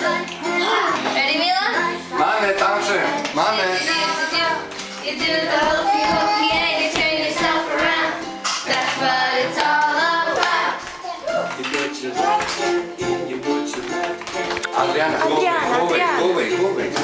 Ready, Mila? Mame, tańczy. Mame. You do the hokey hokey and you turn yourself around. That's what it's all about. You put your left hand in, you put your left hand. Adriana, Adriana, go away.